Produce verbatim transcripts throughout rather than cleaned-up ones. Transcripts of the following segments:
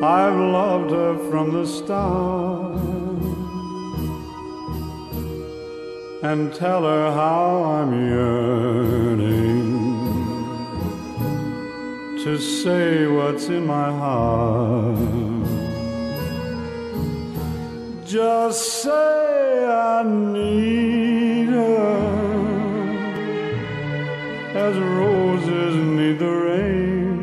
I've loved her from the start, and tell her how I'm yearning to say what's in my heart. Just say I need her as roses need the rain,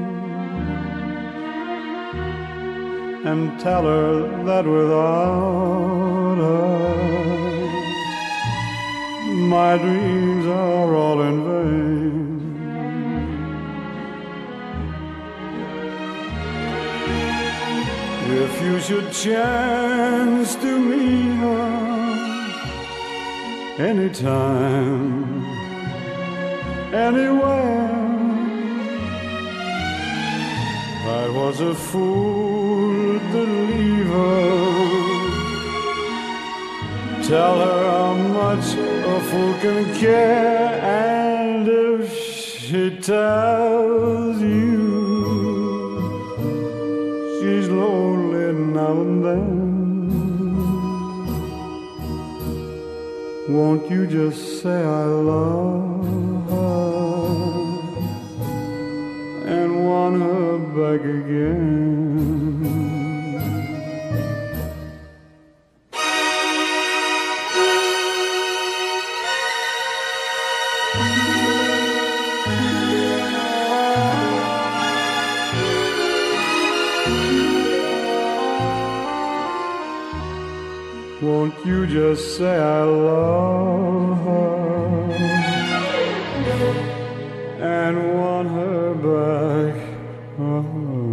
and tell her that without her my dreams are all in vain. If you should chance to meet her anytime, anywhere, I was a fool to leave her. Tell her how much a fool can care, and if she tells you she's lonely now and then, won't you just say I love her and want her back again? Won't you just say I love her and want her back? Uh-huh.